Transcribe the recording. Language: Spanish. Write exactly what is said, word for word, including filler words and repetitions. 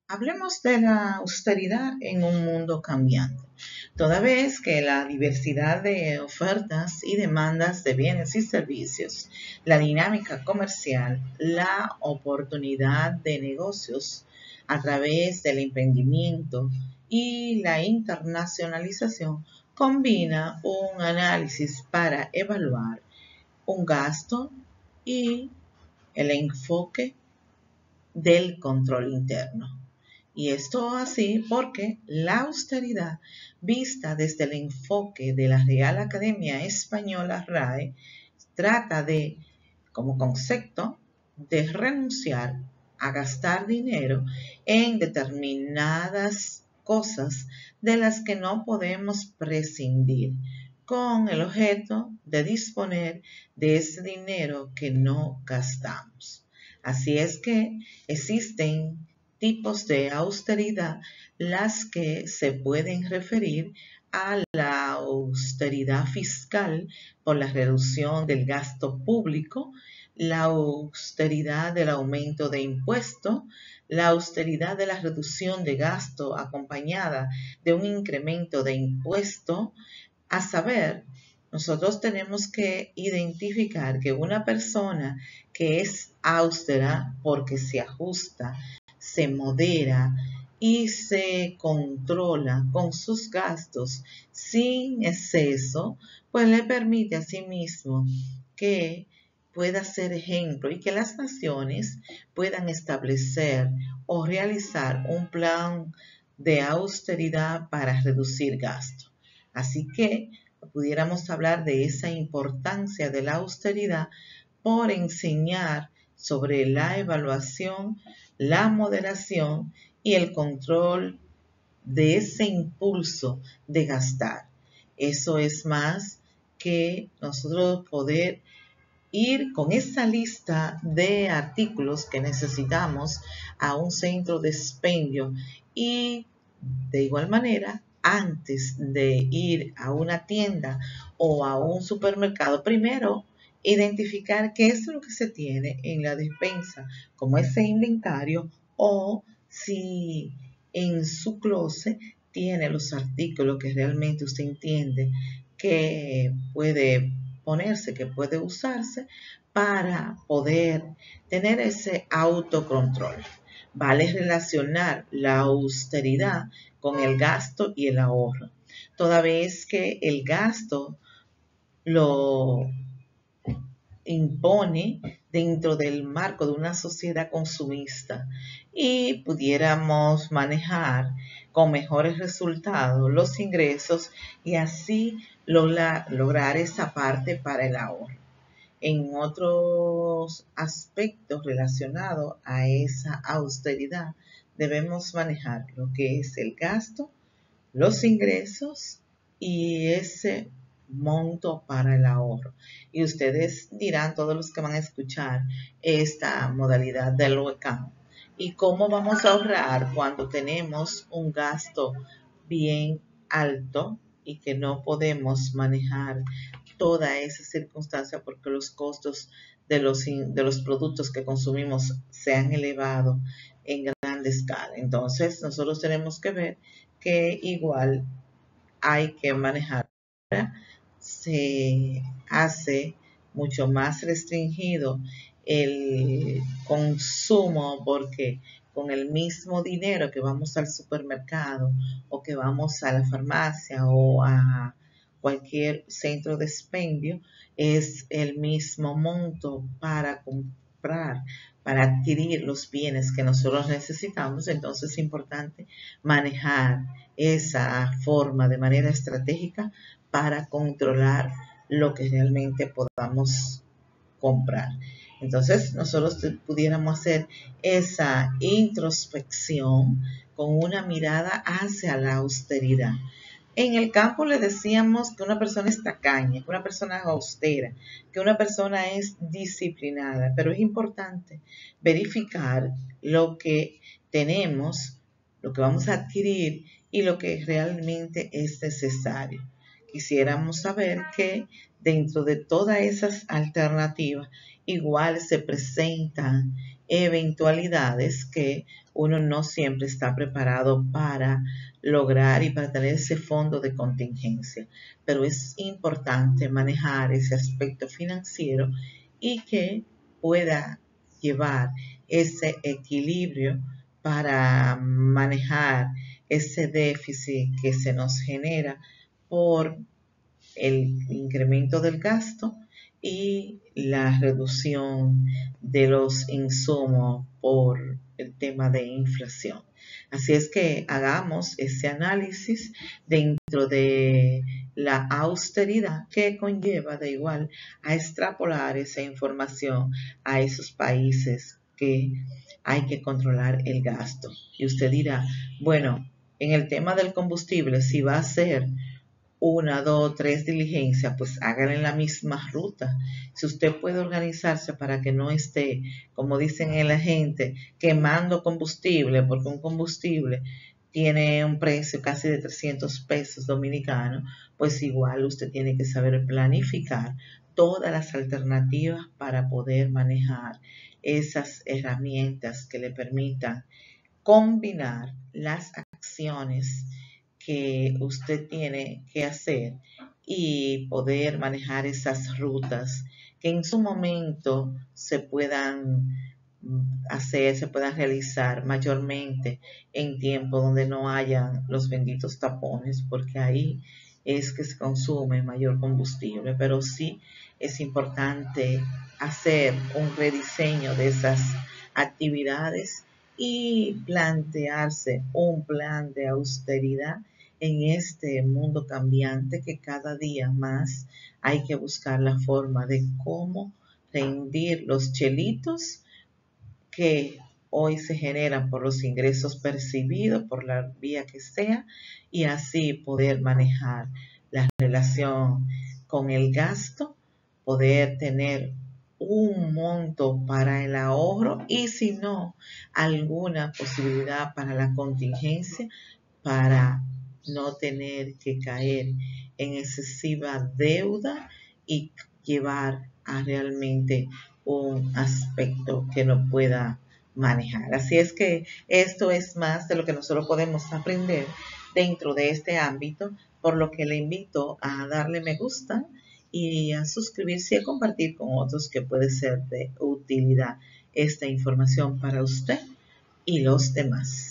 Hablemos de la austeridad en un mundo cambiante, toda vez que la diversidad de ofertas y demandas de bienes y servicios, la dinámica comercial, la oportunidad de negocios a través del emprendimiento y la internacionalización combina un análisis para evaluar un gasto y el enfoque del control interno. Y esto así porque la austeridad, vista desde el enfoque de la Real Academia Española R A E, trata de, como concepto, de renunciar a gastar dinero en determinadas cosas de las que no podemos prescindir, con el objeto de disponer de ese dinero que no gastamos. Así es que existen tipos de austeridad, las que se pueden referir a la austeridad fiscal por la reducción del gasto público, la austeridad del aumento de impuestos, la austeridad de la reducción de gasto acompañada de un incremento de impuesto. A saber, nosotros tenemos que identificar que una persona que es austera porque se ajusta, se modera y se controla con sus gastos sin exceso, pues le permite a sí mismo que pueda ser ejemplo y que las naciones puedan establecer o realizar un plan de austeridad para reducir gastos. Así que pudiéramos hablar de esa importancia de la austeridad por enseñar sobre la evaluación, la moderación y el control de ese impulso de gastar. Eso es más que nosotros poder ir con esa lista de artículos que necesitamos a un centro de expendio y de igual manera, antes de ir a una tienda o a un supermercado, primero identificar qué es lo que se tiene en la despensa, como ese inventario, o si en su closet tiene los artículos que realmente usted entiende que puede ponerse, que puede usarse para poder tener ese autocontrol. Vale relacionar la austeridad con el gasto y el ahorro, toda vez que el gasto lo impone dentro del marco de una sociedad consumista y pudiéramos manejar con mejores resultados los ingresos y así lograr, lograr esa parte para el ahorro. En otros aspectos relacionados a esa austeridad, debemos manejar lo que es el gasto, los ingresos y ese monto para el ahorro. Y ustedes dirán, todos los que van a escuchar esta modalidad del huecán, ¿y cómo vamos a ahorrar cuando tenemos un gasto bien alto y que no podemos manejar toda esa circunstancia porque los costos de los, de los productos que consumimos se han elevado en grande escala? Entonces, nosotros tenemos que ver que igual hay que manejar. Se hace mucho más restringido el consumo porque con el mismo dinero que vamos al supermercado o que vamos a la farmacia o a cualquier centro de expendio, es el mismo monto para comprar, para adquirir los bienes que nosotros necesitamos. Entonces es importante manejar esa forma de manera estratégica para controlar lo que realmente podamos comprar. Entonces nosotros pudiéramos hacer esa introspección con una mirada hacia la austeridad. En el campo le decíamos que una persona es tacaña, que una persona es austera, que una persona es disciplinada, pero es importante verificar lo que tenemos, lo que vamos a adquirir y lo que realmente es necesario. Quisiéramos saber que dentro de todas esas alternativas igual se presentan eventualidades que uno no siempre está preparado para lograr y para tener ese fondo de contingencia. Pero es importante manejar ese aspecto financiero y que pueda llevar ese equilibrio para manejar ese déficit que se nos genera por el incremento del gasto y la reducción de los insumos por el tema de inflación. Así es que hagamos ese análisis dentro de la austeridad que conlleva de igual a extrapolar esa información a esos países que hay que controlar el gasto. Y usted dirá, bueno, en el tema del combustible, si va a ser una, dos, tres diligencias, pues háganla en la misma ruta. Si usted puede organizarse para que no esté, como dicen en la gente, quemando combustible, porque un combustible tiene un precio casi de trescientos pesos dominicanos, pues igual usted tiene que saber planificar todas las alternativas para poder manejar esas herramientas que le permitan combinar las acciones que usted tiene que hacer y poder manejar esas rutas que en su momento se puedan hacer, se puedan realizar mayormente en tiempo donde no hayan los benditos tapones, porque ahí es que se consume mayor combustible. Pero sí es importante hacer un rediseño de esas actividades y plantearse un plan de austeridad en este mundo cambiante que cada día más hay que buscar la forma de cómo rendir los chelitos que hoy se generan por los ingresos percibidos, por la vía que sea, y así poder manejar la relación con el gasto, poder tener un monto para el ahorro y si no, alguna posibilidad para la contingencia, para no tener que caer en excesiva deuda y llevar a realmente un aspecto que no pueda manejar. Así es que esto es más de lo que nosotros podemos aprender dentro de este ámbito, por lo que le invito a darle me gusta y a suscribirse y a compartir con otros que puede ser de utilidad esta información para usted y los demás.